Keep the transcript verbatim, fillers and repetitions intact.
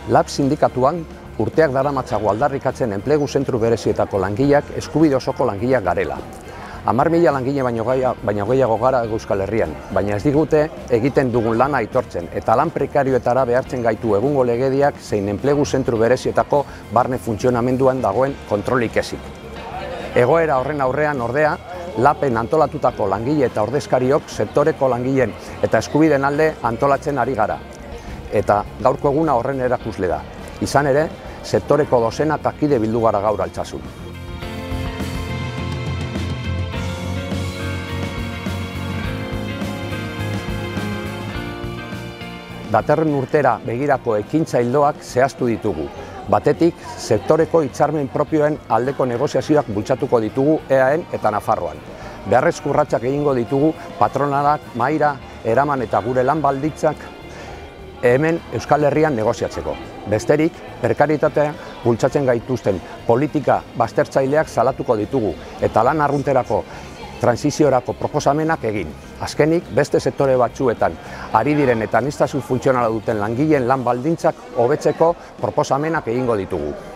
Lab sindikatuan urteak daramatzago aldarrikatzen enplegu zentru berezietako langileak eskubide osoko langileak garela. Hamar mila langile baino gehiago gara Euskal Herrian, baina ez digute egiten dugun lana aitortzen eta lan prekarioetara behartzen gaitu egungo legediak zein enplegu zentru berezietako barne funtzionamenduan dagoen kontrolik ezik. Egoera horren aurrean ordea, Lapen antolatutako langile eta ordezkariok sektoreko langileen eta eskubideen alde antolatzen ari gara. Eta gaurko eguna horren erakusle da. Izan ere, sektoreko dozena eta kide bildu gara gaur Altsasun. Datorren urtera begirako ekintza ildoak zehaztu ditugu. Batetik, sektoreko hitzarmen propioen aldeko negoziazioak bultzatuko ditugu E A N eta Nafarroan. Beharrezko urratsak egingo ditugu patronalak, mahaira, eraman eta gure lan baldintzak hemen Euskal Herrian negoziatzeko. Besterik, prekaritatea bultzatzen gaituzten politika baztertzaileak salatuko ditugu eta lan arrunterako transiziorako proposamenak egin. Azkenik, beste sektore batzuetan ari diren eta aniztasun funtzionala duten langileen lan baldintzak hobetzeko proposamenak egingo ditugu.